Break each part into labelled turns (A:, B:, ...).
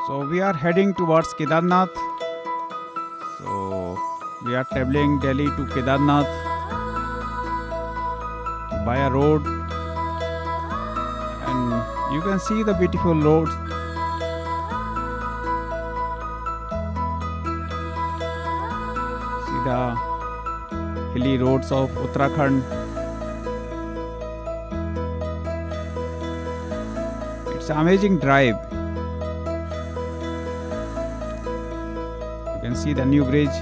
A: So we are heading towards Kedarnath. So we are traveling Delhi to Kedarnath by a road, and you can see the beautiful roads. See the hilly roads of Uttarakhand. It's an amazing drive. You can see the new bridge.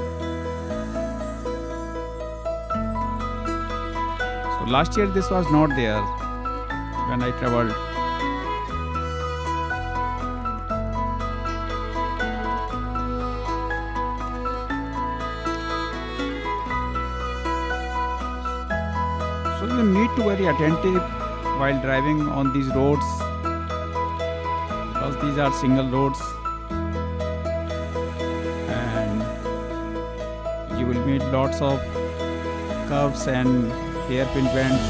A: So last year this was not there when I traveled. So you need to be very attentive while driving on these roads, because these are single roads and you will meet lots of curves and hairpin bends.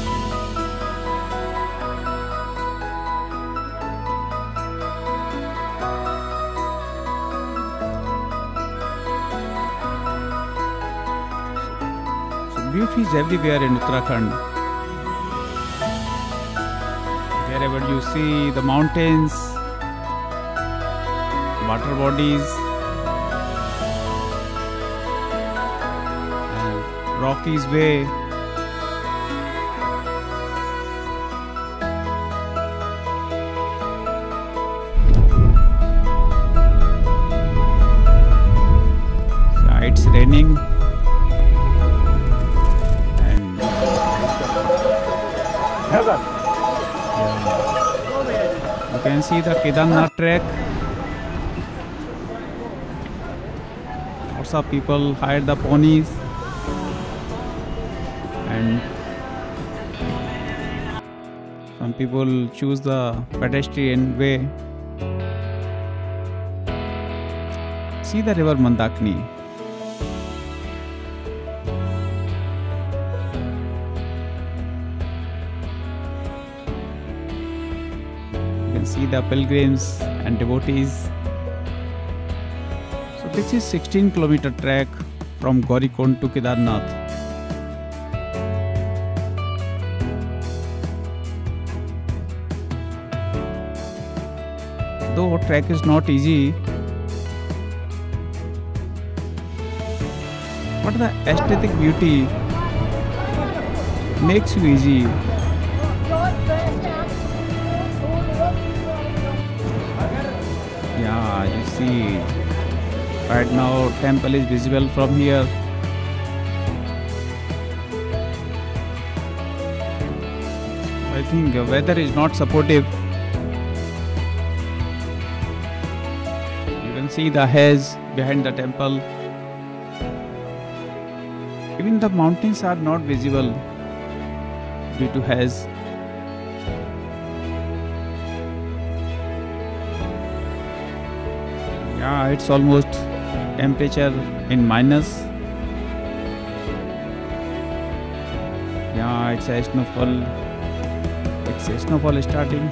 A: So beauty is everywhere in Uttarakhand. Wherever you see the mountains, water bodies, and Rockies Way. It's raining and you can see the Kedarnath trek. Lots of people hire the ponies and some people choose the pedestrian way. See the river Mandakini. See the pilgrims and devotees. So this is 16-kilometer trek from Gaurikund to Kedarnath. Though trek is not easy, but the aesthetic beauty makes you easy. Yeah, you see, right now temple is visible from here. I think the weather is not supportive. You can see the haze behind the temple. Even the mountains are not visible due to haze. Yeah, it's almost temperature in minus. Yeah, it's a snowfall. It's a snowfall starting.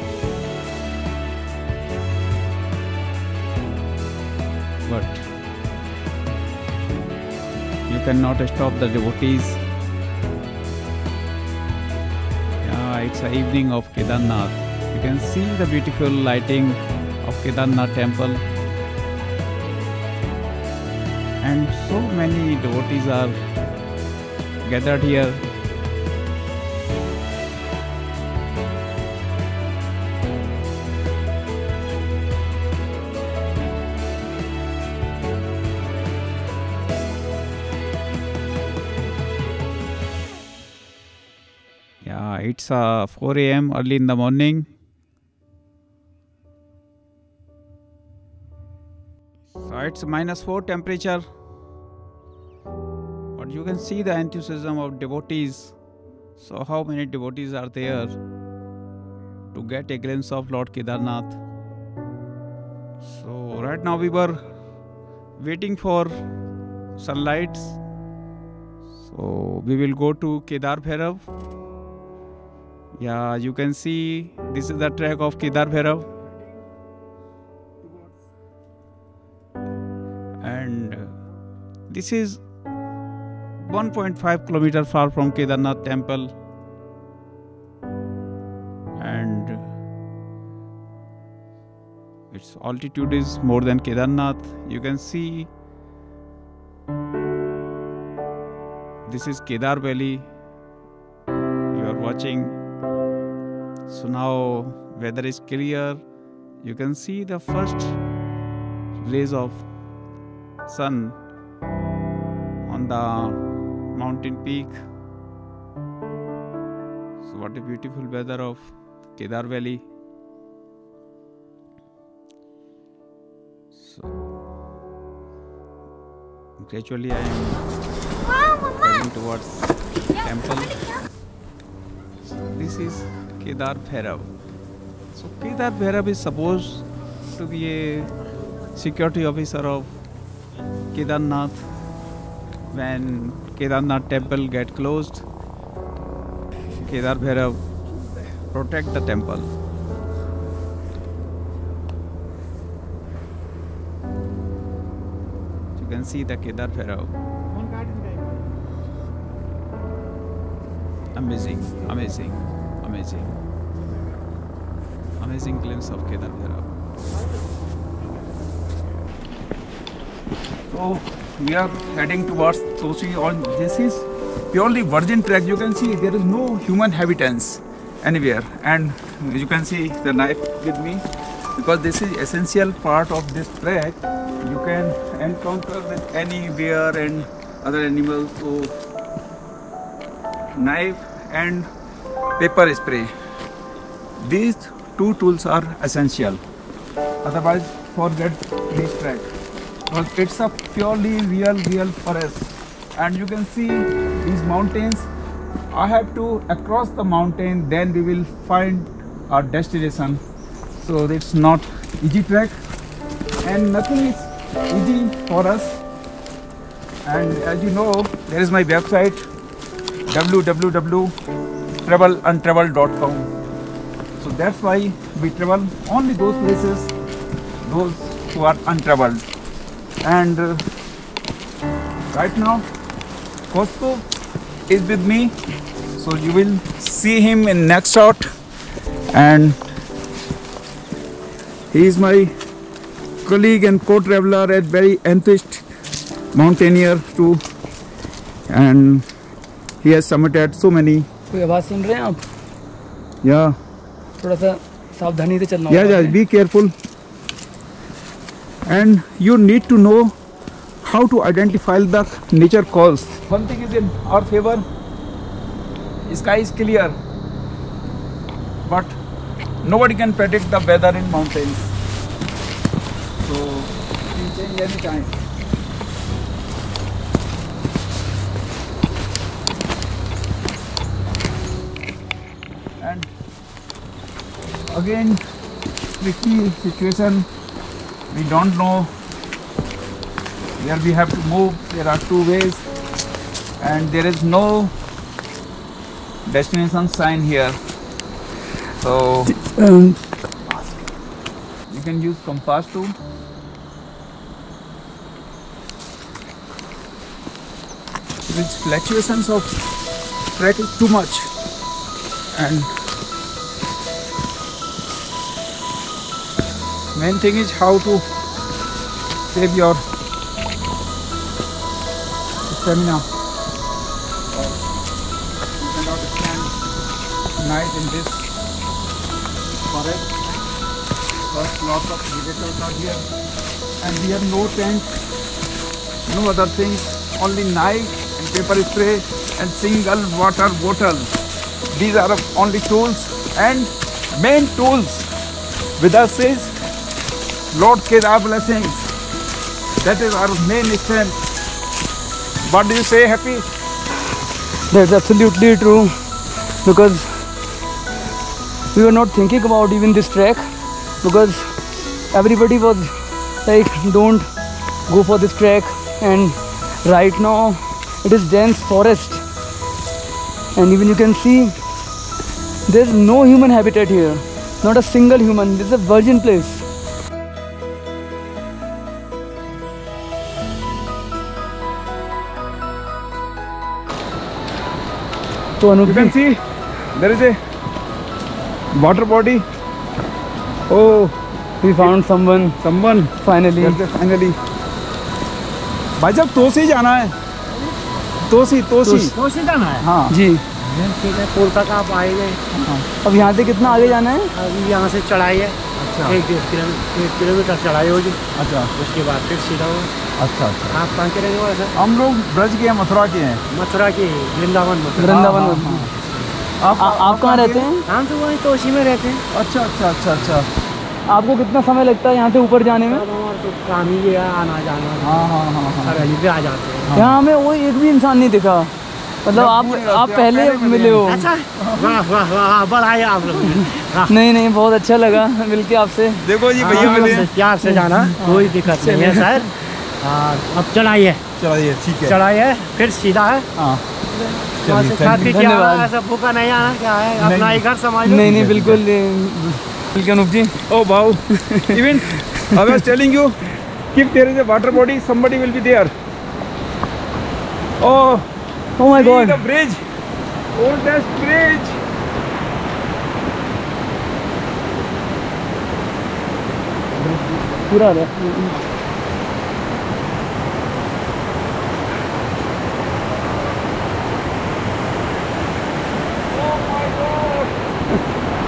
A: But you cannot stop the devotees. Yeah, it's the evening of Kedarnath. You can see the beautiful lighting of Kedarnath temple. And so many devotees are gathered here. Yeah, it's 4 a.m. early in the morning. So it's -4 temperature, but you can see the enthusiasm of devotees. So how many devotees are there to get a glimpse of Lord Kedarnath? So right now we were waiting for sunlight. So we will go to Kedar Bhairav. Yeah, you can see this is the track of Kedar Bhairav. This is 1.5 kilometer far from Kedarnath temple, and its altitude is more than Kedarnath. You can see this is Kedar Valley you are watching. So now weather is clear. You can see the first rays of sun on the mountain peak. So what a beautiful weather of Kedar Valley. So gradually I am heading towards temple. So this is Kedar Bhairav. So Kedar Bhairav is supposed to be a security officer of Kedarnath. When Kedarnath temple get closed, Kedar Bhairav protect the temple. You can see the Kedar Bhairav. Amazing, amazing, amazing. Amazing glimpse of Kedar Bhairav. So we are heading towards Tosi. On this is purely virgin track. You can see there is no human habitants anywhere, and you can see the knife with me because this is essential part of this track. You can encounter with any bear and other animals. So knife and pepper spray. These two tools are essential. Otherwise, forget this track. Because it's a purely real forest, and you can see these mountains. I have to across the mountain, then we will find our destination. So it's not easy trek, and nothing is easy for us. And as you know, there is my website www.travelandtravel.com. So that's why we travel only those places, those who are untraveled. And right now Costco is with me, so you will see him in next shot, and he is my colleague and co-traveler and very enthusiastic mountaineer too, and he has summited so many.
B: कोई आवाज सुन रहे हैं आप?
A: Yeah.
B: थोड़ा सा सावधानी से चलना होगा.
A: Yeah, be careful. And you need to know how to identify the nature calls. One thing is in our favor, sky is clear, but nobody can predict the weather in mountains. So it can change any time. And again, tricky situation. We don't know where we have to move. There are two ways, and there is no destination sign here. So you can use compass too. These fluctuations of track is too much, and main thing is how to save your stamina. You cannot stand night in this forest because lots of predators are here, and we have no tent, no other things, only knife and pepper spray and single water bottle. These are only tools, and main tools with us is Lord Kedar blessings. That is our main strength. What do you say, Happy?
B: That's absolutely true, because we were not thinking about even this trek, because everybody was like, don't go for this trek, and right now it is dense forest, and even you can see there's no human habitat here, not a single human. This is a virgin place. तो Anoop
A: You can
B: ji,
A: see there is a water body. Oh,
B: we found someone
A: someone.
B: finally.
A: There's a finally. भाई साहब तोसी जाना है. तोसी.
C: तो जाना है।
A: हाँ.
B: जी,
C: ठीक है, पुल तक आप आएंगे।
B: अब यहाँ से कितना आगे जाना है?
C: अभी यहाँ से चढ़ाई है,
A: अच्छा.
C: 1 किलोमीटर चढ़ाई होगी।
A: अच्छा.
C: उसके बाद फिर सीधा हो।
A: अच्छा. अच्छा.
C: आप कहाँ के रहने वाले सर?
A: हम लोग ब्रज के हैं, मथुरा के हैं.
C: मथुरा के, वृंदावन मथुरा।
B: वृंदावन।
A: हाँ, हाँ, हाँ.
B: आप कहाँ रहते हैं?
C: हम तो वहीं तोशी में रहते हैं।
A: अच्छा अच्छा अच्छा अच्छा.
B: आपको कितना समय लगता है यहाँ से ऊपर जाने में?
C: अब हमारा तो काम ही है आना जाना।
A: हाँ हाँ हाँ हाँ.
C: सर अली पे आ जाते हैं।
B: यहाँ हमें वो एक भी इंसान नहीं दिखा, मतलब आप पहले मिले हो।
C: अच्छा, वाह वाह वाह, बढ़ाए आप लोग।
B: नहीं बहुत अच्छा लगा मिलके आपसे।
A: देखो जी भैया मिले हैं.
C: प्यार से जाना, कोई दिक्कत नहीं है सर। अब चढ़ाई है,
A: चलिए ठीक है.
C: चढ़ाई है, फिर सीधा है।
A: हाँ.
C: वहाँ से खा के क्या
B: धन्यवाद।
C: ऐसा भूखा नहीं आना, क्या है अपना ही घर समझ लो।
B: नहीं बिल्कुल अनूप जी।
A: Oh wow! Even I was telling you, if there is a water body, somebody will be there. Oh,
B: Oh my
A: see
B: God.
A: the bridge, oldest bridge.
B: पूरा
A: Oh my God!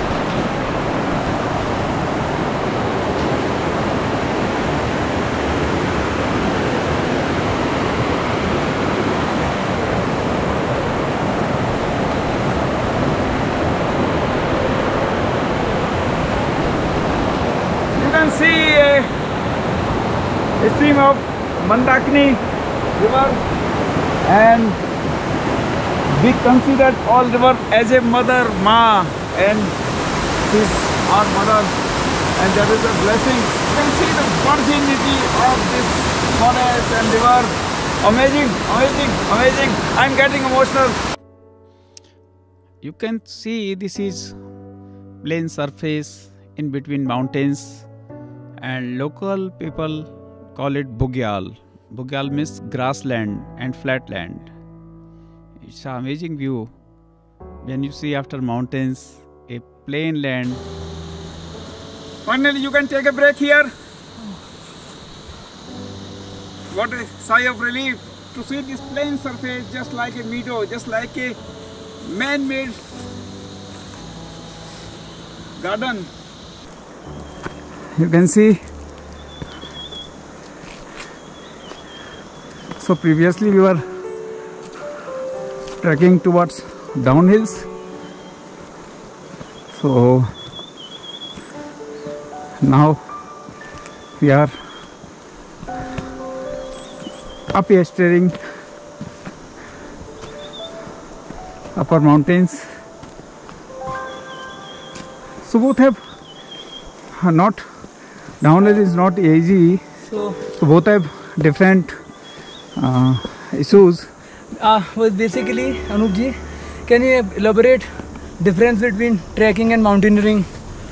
A: You can see a stream of Mandakini river, and we consider all river as a mother, Ma, and this is our mother, and there is a blessing. You can see the virginity of this forest and river. Amazing, amazing, amazing. I'm getting emotional.
D: You can see this is plain surface in between mountains, and local people call it Bugyal. Bugyal means grassland and flatland. It's an amazing view when you see after mountains a plain land.
A: Finally, you can take a break here. What a sigh of relief to see this plain surface, just like a meadow, just like a man-made garden. You can see. So previously we were trekking towards downhills. So now we are up here staring upper mountains. So both have not, downhill is not easy.
B: So
A: both have different issues.
B: was basically Anup ji, can you elaborate difference between trekking and mountaineering?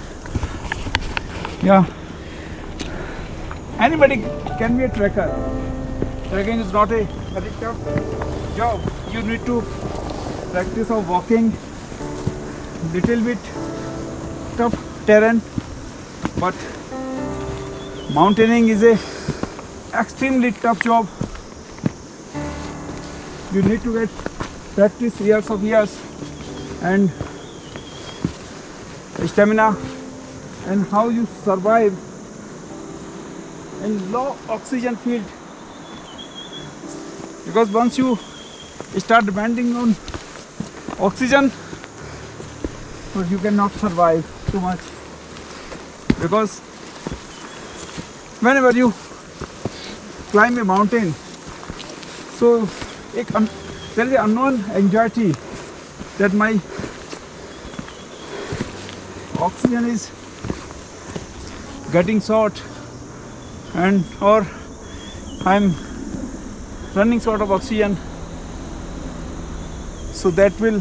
A: Yeah, anybody can be a trekker. Trekking is not a very tough job. You need to practice of walking, little bit tough terrain, but mountaineering is a extremely tough job. You need to get practice years of years and stamina, and how you survive in low oxygen field, because once you start depending on oxygen, but you cannot survive too much, because whenever you climb a mountain, so there is an unknown anxiety that my oxygen is getting short, and or I'm running short of oxygen, so that will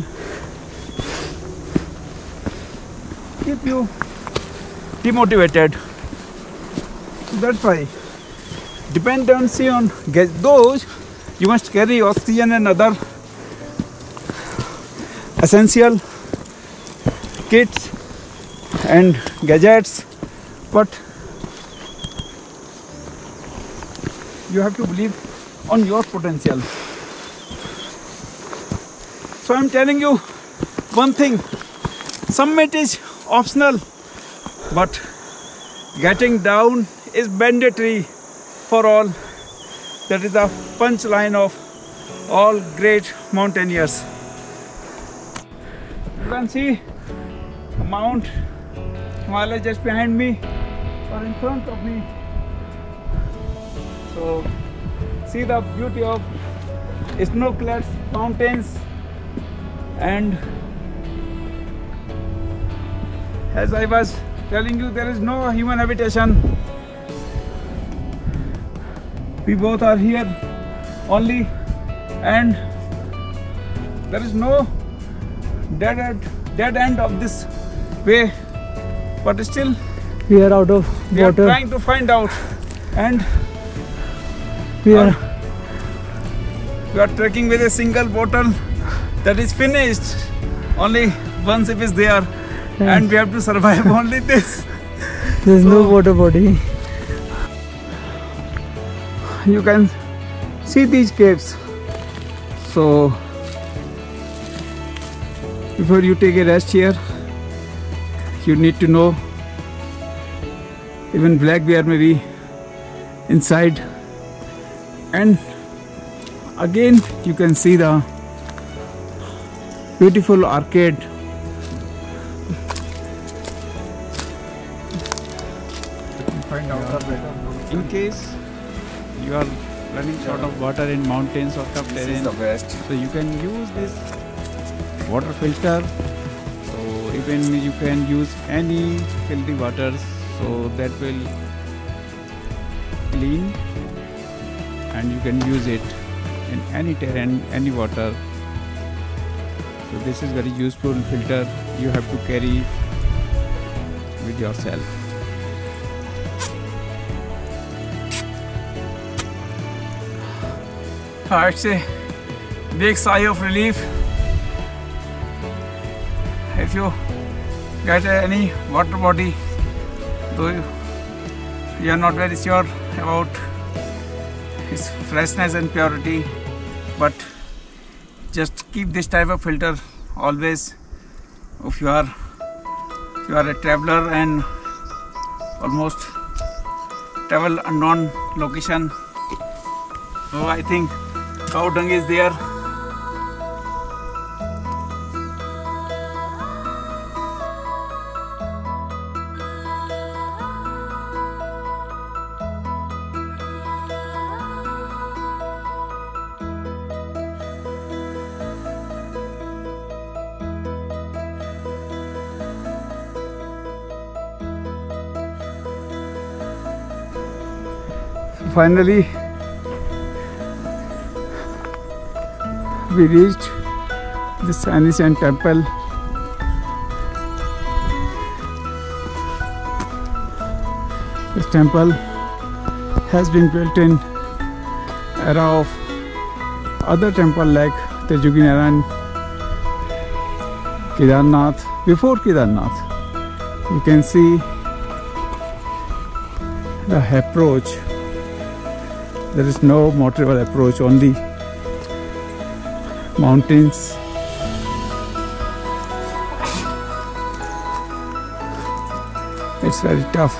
A: keep you demotivated. That's why dependency on gas, those you must carry oxygen and other essential kits and gadgets, but you have to believe on your potential. So I'm telling you one thing, summit is optional, but getting down is mandatory for all. That is the punchline of all great mountaineers. You can see Mount Himalaya just behind me or in front of me. So see the beauty of snow-clad mountains, and as I was telling you, there is no human habitation. We both are here only, and there is no dead end of this way, but still
B: We are out of
A: we are
B: water.
A: trying to find out, and
B: We are
A: trekking with a single bottle that is finished. Only one sip is there, and we have to survive only this.
B: there's no
A: So-
B: water body.
A: You can see these caves. So before you take a rest here, you need to know even black bear may be inside. And again you can see the beautiful arcade.
D: In case you are running short of water in mountains or tough terrain, so you can use this water filter. So even you can use any filthy waters, so that will clean, and you can use it in any terrain, any water. So this is very useful filter you have to carry with yourself.
A: It's a big sigh of relief. If you get any water body, though you are not very sure about its freshness and purity, but just keep this type of filter always. If you are a traveler and almost travel unknown location, so I think cow dung is there. Finally, we reached this ancient temple. This temple has been built in era of other temple like Tejuginaran, Kedarnath. Before Kedarnath, you can see the approach. There is no motorable approach, only mountains. It's very tough.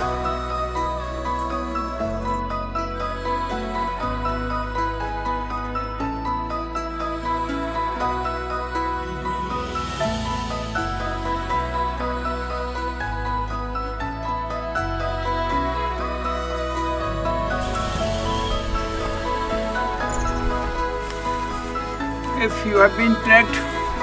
A: If you have been trekked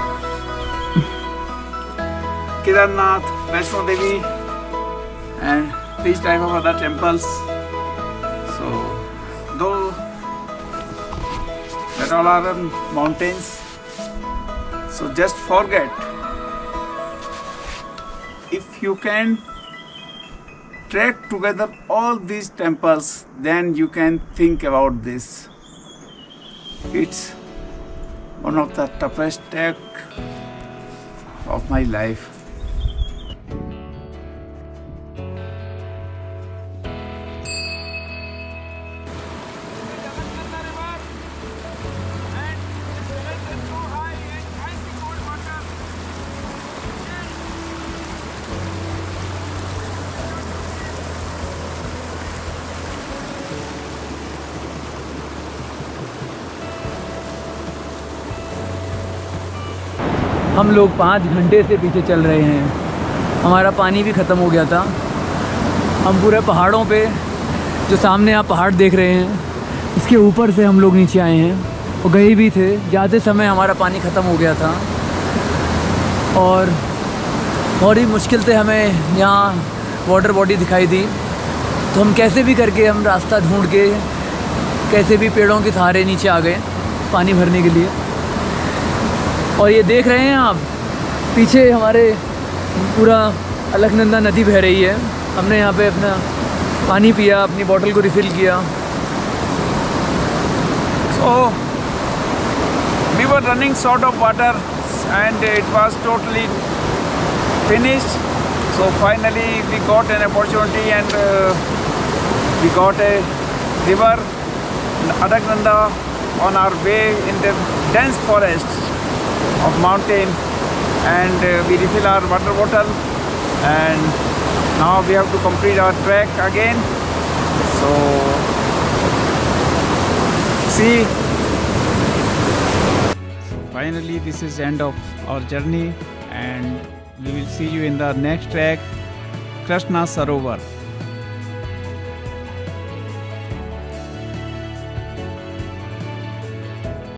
A: Kedarnath, Vaishno Devi and these type of other temples, so though that all are on mountains, so just forget. If you can trek together all these temples, then you can think about this. It's one of the toughest trek of my life.
B: हम लोग 5 घंटे से पीछे चल रहे हैं, हमारा पानी भी ख़त्म हो गया था। हम पूरे पहाड़ों पे, जो सामने आप पहाड़ देख रहे हैं, इसके ऊपर से हम लोग नीचे आए हैं और गए भी थे। जाते समय हमारा पानी ख़त्म हो गया था और बड़ी मुश्किल से हमें यहाँ वाटर बॉडी दिखाई दी, तो हम कैसे भी करके हम रास्ता ढूंढ के कैसे भी पेड़ों के सहारे नीचे आ गए पानी भरने के लिए। और ये देख रहे हैं आप, पीछे हमारे पूरा अलकनंदा नदी बह रही है। हमने यहाँ पे अपना पानी पिया, अपनी बोतल को रिफ़िल किया।
A: So we were running short of water and it was totally finished. So finally we got an opportunity and we got a river, Alaknanda, on our way in the dense forest of mountain, and we refill our water bottle, and now we have to complete our trek again. So see,
D: Finally, this is end of our journey, and we will see you in the next trek, Krishna Sarovar.